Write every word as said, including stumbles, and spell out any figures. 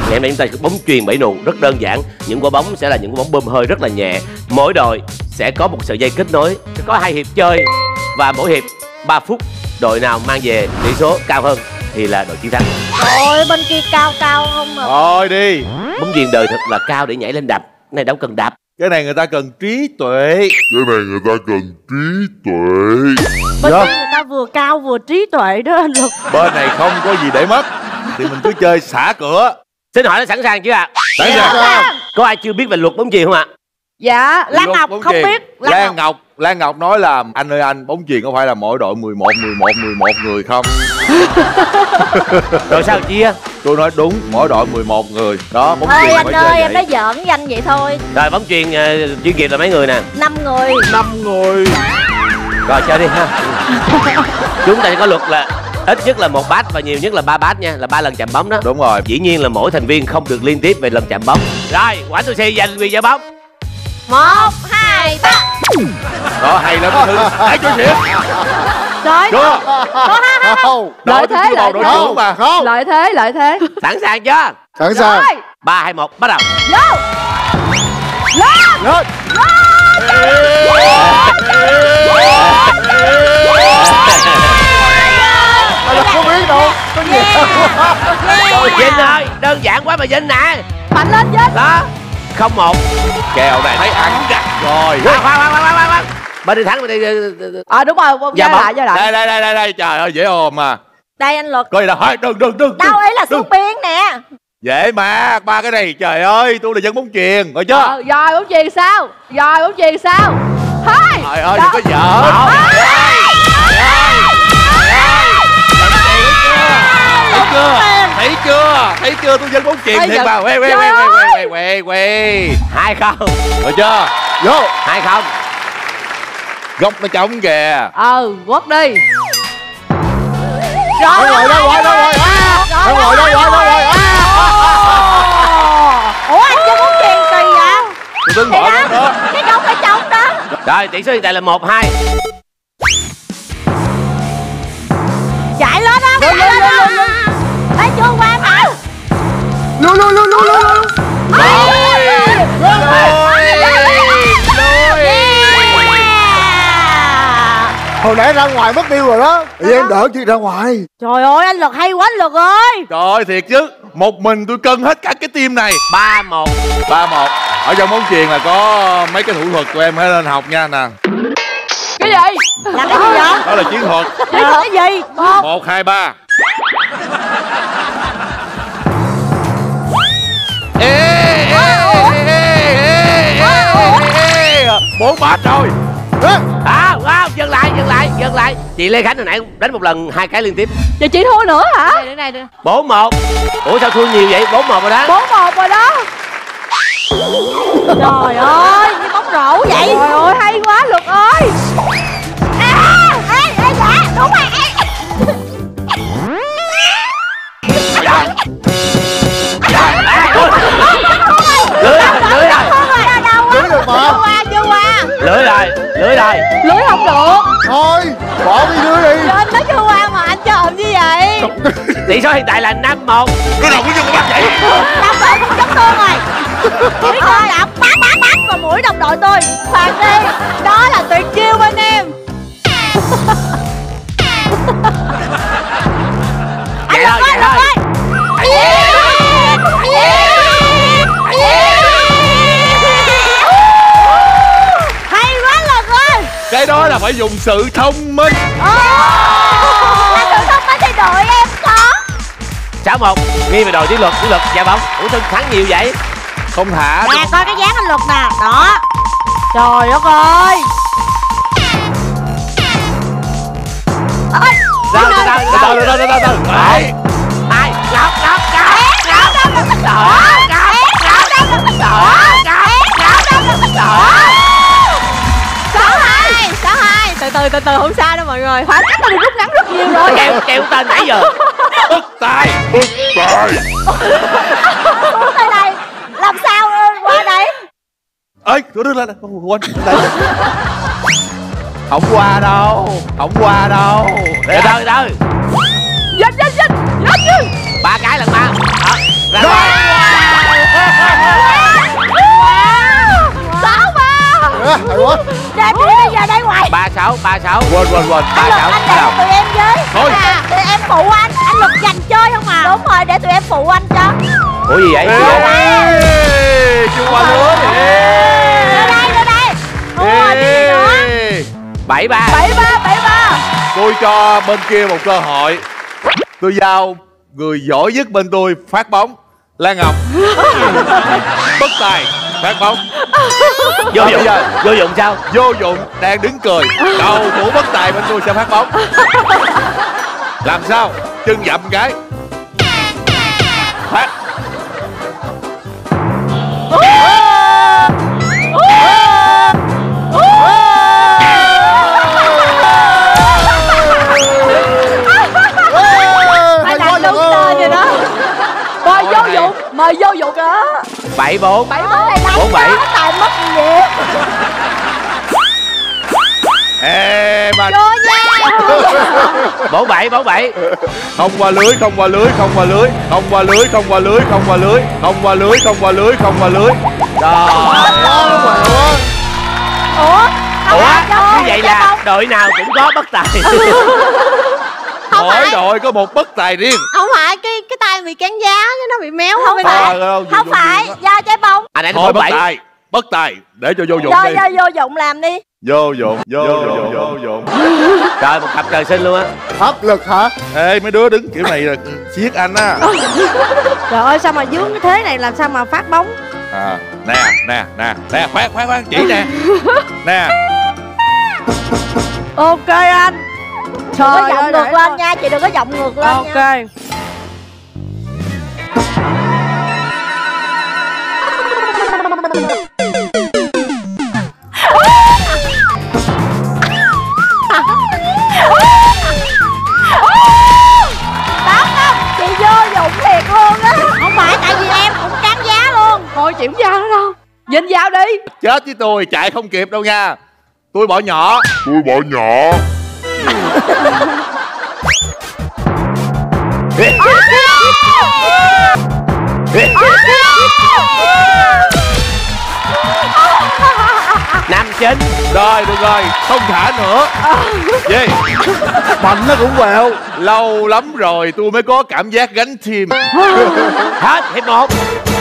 Ngày hôm nay chúng ta bóng chuyền bảy nụ rất đơn giản. Những quả bóng sẽ là những quả bóng bơm hơi rất là nhẹ. Mỗi đội sẽ có một sợi dây kết nối, có hai hiệp chơi và mỗi hiệp ba phút. Đội nào mang về tỷ số cao hơn thì là đội chiến thắng. Ôi bên kia cao cao không à. Thôi đi. Bóng chuyền đời thật là cao để nhảy lên đập. Cái này đâu cần đập. Cái này người ta cần trí tuệ. Cái này người ta cần trí tuệ. Bên kia người ta vừa cao vừa trí tuệ đó anh Lực. Bên này không có gì để mất thì mình cứ chơi xả cửa. Xin hỏi là sẵn sàng chưa ạ? Sẵn sàng. Có ai chưa biết về luật bóng chuyền không ạ? Dạ, Lan Ngọc không chuyền. biết. Lan, Lan Ngọc. Ngọc Lan Ngọc nói là anh ơi anh, bóng chuyền có phải là mỗi đội mười một, mười một, mười một người không? Rồi sao chia? Tôi nói đúng, mỗi đội mười một người. Đó, bóng Ơi chuyền anh phải ơi, chơi em vậy. nói giỡn danh vậy thôi. Rồi bóng chuyền uh, chuyên nghiệp là mấy người nè? Năm người. Năm người. Rồi chơi đi ha. Chúng ta có luật là ít nhất là một bát và nhiều nhất là ba bát nha, là ba lần chạm bóng đó. Đúng rồi. Dĩ nhiên là mỗi thành viên không được liên tiếp về lần chạm bóng. Rồi, Quả Tôi Xì giành quyền giao bóng. Một, hai, ba. Đó, hay lắm cái thứ. Hãy cho xỉu. Rồi. Chưa? Không. Lợi thế, lợi thế. Không mà không. Lợi thế, lợi thế. Sẵn sàng chưa? Sẵn sàng. Ba, hai, một, bắt đầu. Vô. Lên. Lên. Mày không biết đâu. Có gì đâu. Vinh ơi, đơn giản quá mà Vinh nè. Mạnh lên Vinh. Đó. Không một. Kèo này thấy ăn gắt rồi. Khoan, khoan, khoan, khoan, khoan, khoan. Bên đi thắng, bên đi. Ờ đúng rồi, Dạ ra bóng. lại, ra lại. Đây, đây, đây, đây, đây. Trời ơi, dễ ồn mà. Đây anh Luật. Coi gì đâu, thôi, đừng, đừng, đừng. Đâu ấy là đừng. xuống biên nè. Dễ mà, ba cái này, trời ơi, tôi là dân bóng chuyền, rồi chưa? Ờ, rồi bóng chuyền sao? Rồi bóng chuyền sao? Thôi. Trời ơi, đừng có giỡn. Thấy chưa? Thấy chưa? Thấy chưa? Tôi dân bóng chuyền thiệt mà. Quay, quay, quay, quay, quay, quay, quay. Hai không. Rồi chưa? Vô. Hai không. Góc nó trống kìa. Ừ, quất đi. Rồi, Rồi, rồi, rồi, rồi, rồi. Rồi, rồi, rồi, rồi, rồi. Ủa anh chơi bóng chuyền kỳ vậy? Tôi tính bỏ cái đó. Cái góc phải trống đó. Rồi, tỷ số hiện tại là một hai. Chạy lên á, chạy lên á. Thấy chưa qua mà. Luôn, luôn, luôn, luôn, luôn. Hồi nãy ra ngoài mất tiêu rồi đó. Thì em đỡ chị ra ngoài. Trời ơi anh Lực hay quá anh Lực ơi. Trời ơi, thiệt chứ. Một mình tôi cân hết cả cái team này. Ba một. Ba một. Ở trong bóng chuyền là có mấy cái thủ thuật của em phải lên học nha nè. Cái gì? Là cái gì vậy? Đó là chiến thuật. Chiến thuật cái gì? Một. Một, hai, ba. Ê, ê, ê, ê, ê, ê, ê. Bốn bát rồi. À, wow, dừng lại, dừng lại, dừng lại. Chị Lê Khánh hồi nãy đánh một lần hai cái liên tiếp. Giờ chị thua nữa hả? Đây, đây, đây. Bốn một. Ủa sao thua nhiều vậy? Bốn một rồi đó. Bốn một rồi đó. Trời ơi, như bóng rổ vậy. Trời ơi, hay quá Lực ơi. À, ê, ê, dạ, đúng rồi. Lưới rồi, lưới rồi. Lưới được mà. Chưa qua, chưa qua. Lưới rồi, lưới rồi. Lưới không được. Thôi, bỏ cái lưới đi. Anh nói chưa qua mà anh chồm như vậy. Tỷ số hiện tại là năm một. Cái đầu của dân bắt vậy. Đồng đội không chấn thương rồi. Biết ơi, bắn bắn bắn vào mũi đồng đội tôi. Phạt đi. Đó là tuyệt chiêu bên em. Anh Lực ơi, Lực ơi. Hay quá Lực ơi. Cái đó là phải dùng sự thông minh. Là sự thông minh thì đội em có. Sáu một. Nghi về đội chiến luật, chiến luật dạ bóng. Ủa sao thắng nhiều vậy? Không thả. Nè coi cái dáng anh Lực nè. Đó. Trời đất ơi. Ôi. Từ từ từ từ từ từ từ từ. Hai. Hai. Ngọc ngọc ngọc. Ngọc ngọc ngọc ngọc. Ngọc ngọc ngọc ngọc. Sáu hai. Sáu hai. Từ từ từ từ không sao đâu mọi người. Khoảng cách tôi được rút ngắn rất nhiều rồi. Kêu kêu tên nãy giờ. Bất tài. Bất tài. Xuống tới đây. Làm sao qua đây? Ê, tôi đứng lên. Quên. Không qua đâu. Không qua đâu. Từ từ từ từ. Dinh dinh dinh. Dinh dinh. Ba cái lần ba. Ra Rồi. ngoài. sáu. Quên quên quên. Ba sáu. Anh để tụi em với. Thôi. À, tụi em phụ anh. Anh Lực giành chơi không à? Đúng rồi, để tụi em phụ anh cho. Ủa gì vậy? Ê, chưa qua lưới. Đưa đây, đưa đây. Ủa, cái gì nữa? Bảy ba. Bảy ba, bảy ba. Tôi cho bên kia một cơ hội. Tôi giao người giỏi nhất bên tôi phát bóng. Lan Ngọc. Bất tài phát bóng. Vô dụng. Vô dụng sao? Vô dụng đang đứng cười. Đầu thủ bất tài bên tôi sẽ phát bóng. Làm sao? Chân dậm cái. Phát. Phải đặt đúng tên rồi đó. Mời vô dụng, mời vô dụng đó. Bảy bốn. Bảy bốn này lắm. Bốn bảy. Tài mất gì vậy? Ê mà Vô nha. Bốn bảy. Bốn bảy. không qua lưới, không qua lưới, không qua lưới, không qua lưới, không qua lưới, không qua lưới, không qua lưới, không qua lưới, không qua lưới. Rồi. Ủa? Ủa? Như vậy là đội nào cũng có bất tài. Mỗi đội có một bất tài riêng. Không phải cái cái tay bị cán giá chứ nó bị méo không Ờ, phải. đâu, Không vô- phải vô- do trái bóng. Anh ấy Thôi nói bất bảy. tài, bất tài để cho vô dụng Do đi. do vô dụng làm đi. Vô dụng, vô dụng, vô dụng. Trời, một cặp trời sinh luôn á. Áp lực hả? Ê mấy đứa đứng kiểu này là siết anh á. Trời ơi sao mà dướng cái thế này làm sao mà phát bóng. À, nè, nè, nè, nè, khoan, khoan, khoan, chỉ nè. Nè. Ok anh. Đừng có giọng ngược lên nha, chị đừng có giọng ngược lên nha. Ok. Đó không? Chị vô dụng thiệt luôn á. Không phải tại vì em cũng cán giá luôn. Thôi chị không giao nữa đâu. Dính giao đi. Chết với tôi, chạy không kịp đâu nha. Tôi bỏ nhỏ. Tôi bỏ nhỏ. Năm chín. Rồi, được rồi, không thả nữa. Gì? Mạnh nó cũng quẹo. Lâu lắm rồi tôi mới có cảm giác gánh team. Hết hiệp một.